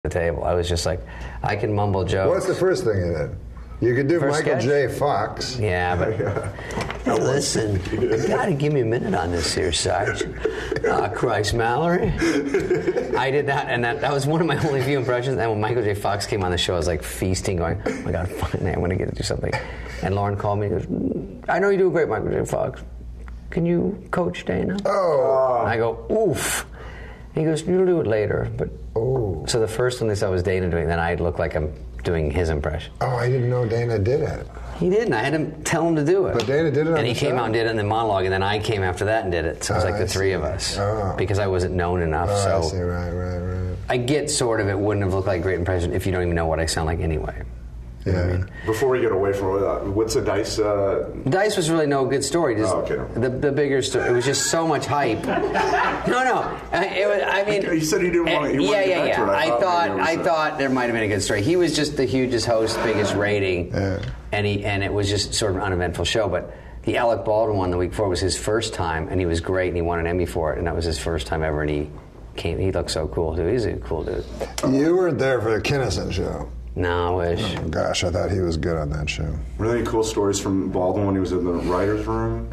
the table. I was just like, I can mumble jokes. What's the first thing you did? You could do First Michael sketch? J. Fox. Yeah, but hey, listen, you gotta give me a minute on this here, Sarge. Christ, Mallory. I did that, and that was one of my only few impressions. And when Michael J. Fox came on the show, I was like feasting, going, oh my God, finally, I'm gonna get to do something. And Lauren called me and goes, I know you do great, Michael J. Fox. Can you coach Dana? Oh. And I go, oof. He goes, you'll do it later. But so the first one they saw was Dana doing it, then I'd look like I'm doing his impression. Oh, I didn't know Dana did it. He didn't. I had to tell him to do it. But Dana did it on and he the came show? out and did it in the monologue, and then I came after that and did it. So it was like the three of us. Oh. Because I wasn't known enough. Oh, so I see. Right. I get sort of it wouldn't have looked like a great impression if you don't even know what I sound like anyway. You know what I mean? Before we get away from it, what's the Dice? Dice was really no good story. Just okay. The bigger story. It was just so much hype. No. I mean, you said he didn't want to. Yeah. I thought there might have been a good story. He was just the hugest host, biggest rating, and it was just sort of an uneventful show. But the Alec Baldwin one the week before was his first time, and he was great, and he won an Emmy for it, and that was his first time ever, and he looked so cool too. He's a cool dude. You weren't there for the Kinnison show. No, I wish. Oh, gosh, I thought he was good on that show. Were there any cool stories from Baldwin when he was in the writer's room?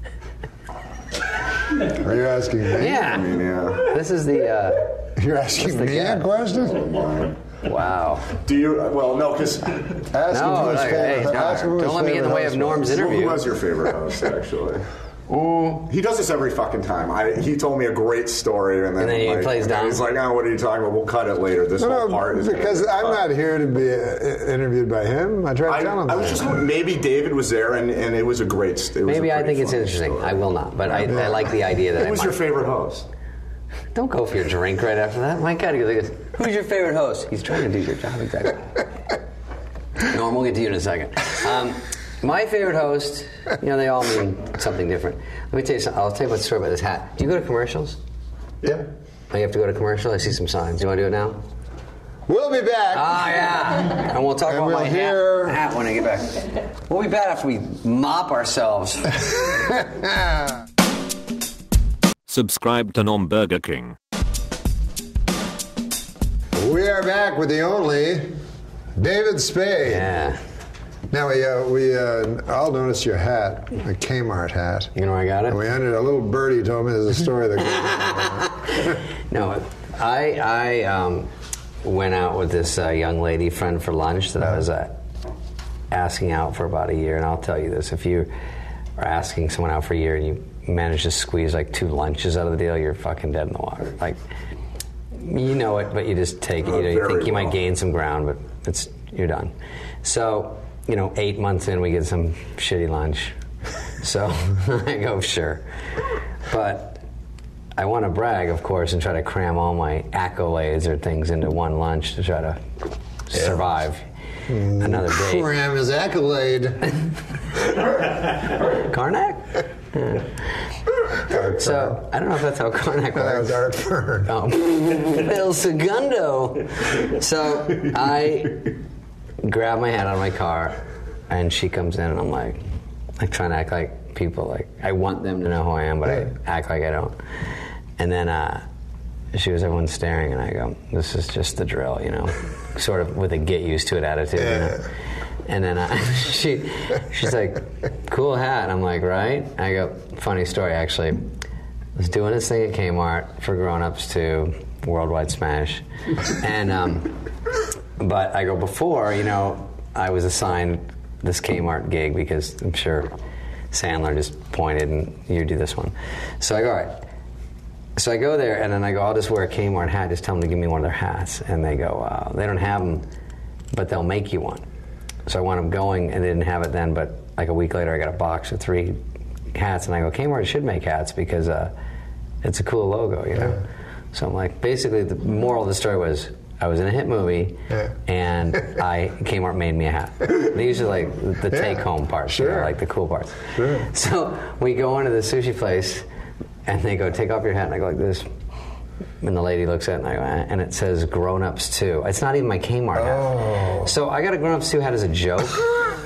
Are you asking me? Yeah. I mean, yeah. This is the. You're asking me a question? Wow. Do you? Well, no, because Ask him who his favorite. Ask him who his don't let me get in the way favorite of Norm's host was. interview. who was your favorite host, actually? He does this every fucking time. He told me a great story, and then he plays down. He's like, "Oh, what are you talking about? We'll cut it later." This whole part is because I'm not here to be interviewed by him. I tried to tell him. I was just maybe David was there, and it was a great. Maybe I think it's interesting. Story. I will not, but I like the idea that. Who was your favorite host? Don't go for your drink right after that. My God, he goes, who's your favorite host? He's trying to do your job exactly. Norm, we'll get to you in a second. My favorite host, they all mean something different. Let me tell you something. I'll tell you about the story about this hat. Do you go to commercials? Yeah. Oh, you have to go to commercial? I see some signs. Do you want to do it now? We'll be back. Yeah. And we'll talk about my hat when I get back. We'll be back after we mop ourselves. Subscribe to Norm Burger King. We are back with the only David Spade. Yeah. Now, we all noticed your hat, a Kmart hat. You know where I got it? And we ended, a little birdie told me there's a story that No, I went out with this young lady friend for lunch that I was asking out for about a year, and I'll tell you this, if you are asking someone out for a year and you manage to squeeze like 2 lunches out of the deal, you're fucking dead in the water. Like, you know it, but you just take it. You think you might gain some ground, but you're done. So, 8 months in, we get some shitty lunch. So I go, sure. But I want to brag, of course, and try to cram all my accolades or things into one lunch to try to survive another day. cram his accolade. Karnak? So, I don't know if that's how Karnak works. Art Fern. El Segundo. So, I grab my hat out of my car, and she comes in, and I'm like trying to act like people, like, I want them to know who I am, but I act like I don't. And then she was, everyone's staring, and I go, this is just the drill, sort of with a get used to it attitude, And then she's like, cool hat. And I'm like, right? I go, funny story, actually. I was doing this thing at Kmart for grown-ups too, Worldwide Smash. And, but I go, before, I was assigned this Kmart gig because I'm sure Sandler just pointed and you do this one. So I go, all right. So I go there, and then I go, I'll just wear a Kmart hat, just tell them to give me one of their hats. And they go, they don't have them, but they'll make you one. So I wound up going, and they didn't have it then, but like a week later I got a box of 3 hats, and I go, Kmart should make hats because it's a cool logo, So I'm like, basically the moral of the story was, I was in a hit movie, and Kmart made me a hat. These are like the take-home parts, like the cool parts. Sure. So we go into the sushi place, and they go, take off your hat, and I go like this. And the lady looks at it, and I go, and it says Grown Ups 2. It's not even my Kmart hat. So I got a Grown Ups 2 hat as a joke.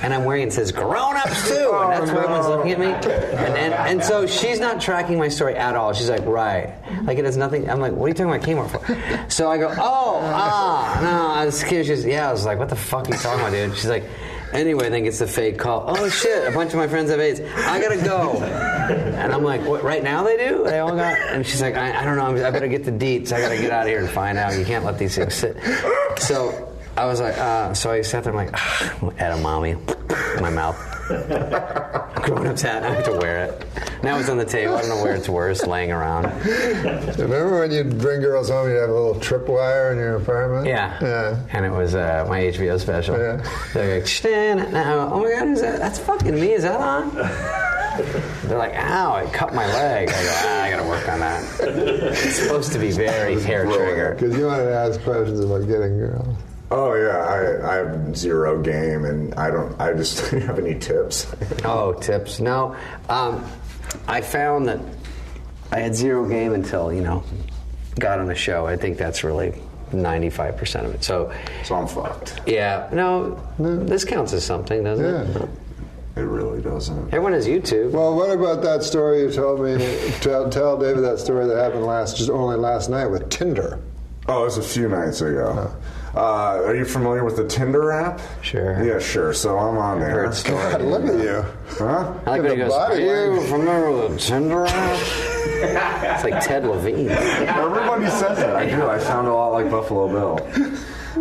and I'm wearing it says grown-ups too, and that's why everyone's looking at me. And so she's not tracking my story at all. She's like, right. Like it has nothing. I'm like, what are you talking about Kmart for? So I go, no, I was scared. She's, I was like, what the fuck are you talking about, dude? She's like, anyway, then gets the fake call. Oh shit, a bunch of my friends have AIDS. I gotta go. And I'm like, what, right now they do? They all got, and she's like, I don't know, I better get the deets. I gotta get out of here and find out. You can't let these things sit. So I was like, so I sat there, I'm like, edamame in my mouth. Grown-up's hat, I have to wear it. Now it's on the table, I don't know where it's worse, laying around. Remember when you'd bring girls home, you'd have a little tripwire in your apartment? Yeah. And it was my HBO special. Yeah. They're like, oh my God, that's fucking me, is that on? They're like, ow, it cut my leg. I go, I gotta work on that. It's supposed to be very hair trigger. Because you wanted to ask questions about getting girls. Oh yeah, I have zero game, and I just have any tips. Oh, tips? No, I found that I had zero game until got on the show. I think that's really 95% of it. So I'm fucked. Yeah, no, this counts as something, doesn't it? It really doesn't. Everyone has YouTube. Well, what about that story you told me? Tell David that story that happened only last night with Tinder. Oh, it was a few nights ago. Are you familiar with the Tinder app? Sure. Yeah, sure. So I'm on there. God, look at you. Huh? I like when he goes, are you familiar with the Tinder app? It's like Ted Levine. Everybody says that. I do. I sound a lot like Buffalo Bill.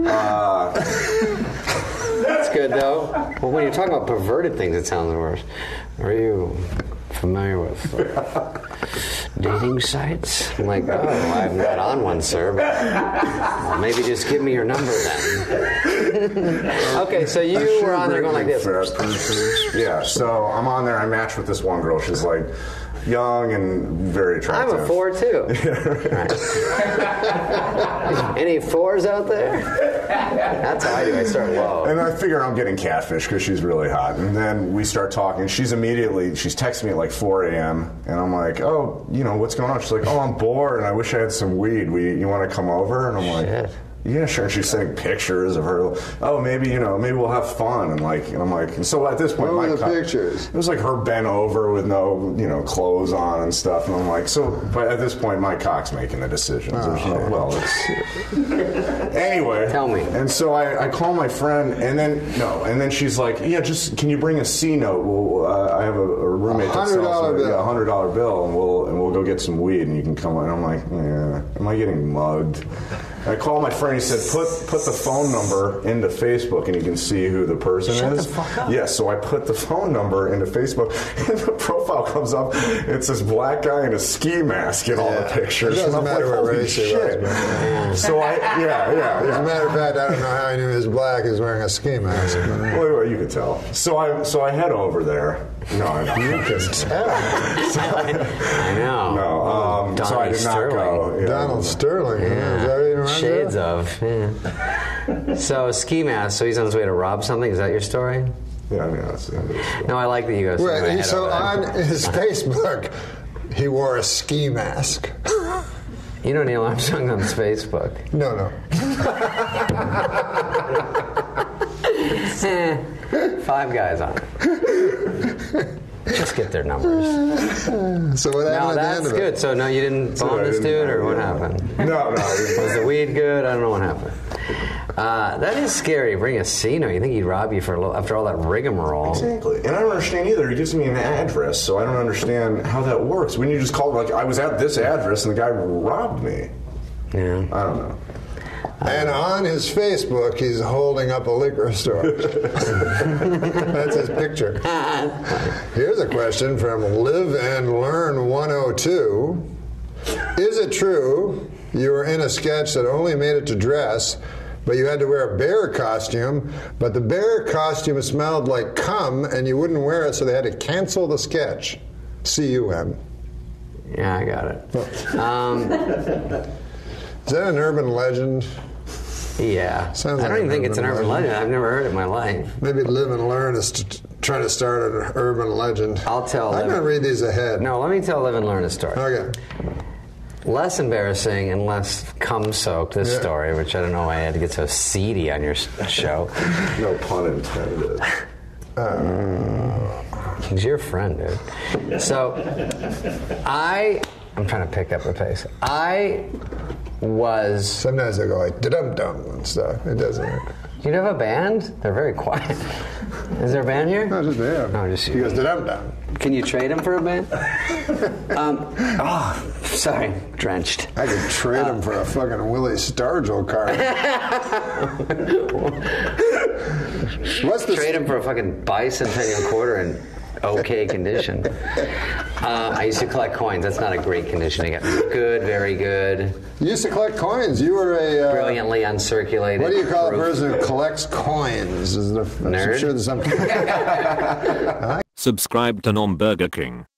That's good, though. Well, when you're talking about perverted things, it sounds worse. Are you familiar with dating sites? I'm like, I'm not on one, sir, but maybe just give me your number then. Okay, so you were on there going like this. Yeah, so I'm on there. I matched with this one girl. She's like young and very attractive. I'm a 4 too. Right. Any 4s out there? That's how I do. I start low. And I figure I'm getting catfish because she's really hot. And then we start talking. She's texting me at like 4 a.m. And I'm like, oh, what's going on? She's like, oh, I'm bored and I wish I had some weed. You want to come over? And I'm like, yeah, sure. And she's sending pictures of her. Oh, maybe we'll have fun. And I'm like, and so at this point, what were the pictures? It was like her bent over with no, clothes on and stuff. And I'm like, but at this point, my cock's making the decisions. Anyway. Tell me. And so I call my friend, and then she's like, yeah, just can you bring a C note? Well, I have a roommate that sells a $100 bill, and we'll go get some weed, and you can come on. And I'm like, yeah, am I getting mugged? I called my friend. He said, "Put the phone number into Facebook, and you can see who the person is." Shut the fuck up. Yes, so I put the phone number into Facebook, and the profile comes up. It's this black guy in a ski mask in all the pictures. It doesn't matter what race he was. So As a matter of fact, I don't know how I knew he was black. He was wearing a ski mask. Well, you could tell. So I head over there. No, you can tell. I know. No, so I did not go. Yeah. Donald Sterling. Yeah. Is that what you remember? Shades of. Yeah. So ski mask. So he's on his way to rob something. Is that your story? Yeah, I mean that's the end of the story. No, I like that you go. Wait, so on his Facebook, he wore a ski mask. You know Neil Armstrong on his Facebook? No. 5 guys on it. Just get their numbers. So what happened at the end of it? Good. So no, you didn't bone this dude, or what happened? No. Was the weed good? I don't know what happened. That is scary. Bring a C-note. You think he'd rob you after all that rigmarole? Exactly. And I don't understand either. He gives me an address, so I don't understand how that works. When you just call, like, I was at this address and the guy robbed me. Yeah. I don't know. And on his Facebook, he's holding up a liquor store. That's his picture. Here's a question from Live and Learn 102. Is it true you were in a sketch that only made it to dress, but you had to wear a bear costume, but the bear costume smelled like cum and you wouldn't wear it, so they had to cancel the sketch? C-U-M. Yeah, I got it. Is that an urban legend? Yeah. Sounds I like don't even an think it's an urban legend. I've never heard it in my life. Maybe Live and Learn is trying to start an urban legend. I'll tell. I'm going to read these ahead. No, let me tell Live and Learn a story. Okay. Less embarrassing and less cum-soaked, this story, which I don't know why I had to get so seedy on your show. No pun intended. He's your friend, dude. So, I'm trying to pick up the pace. Sometimes they go like da-dum-dum and stuff. It doesn't. You have a band? They're very quiet. Is there a band here? No, just there. No, just you. He goes da-dum-dum. Can you trade him for a band? Sorry, drenched. I could trade him for a fucking Willie Stargell card. Trade him for a fucking bicentennial quarter in okay condition. I used to collect coins. That's not a great condition. Good, very good. You used to collect coins. You were a brilliantly uncirculated. What do you call a person who collects coins? Nerd? I'm sure there's some. Subscribe to Nom Burger King.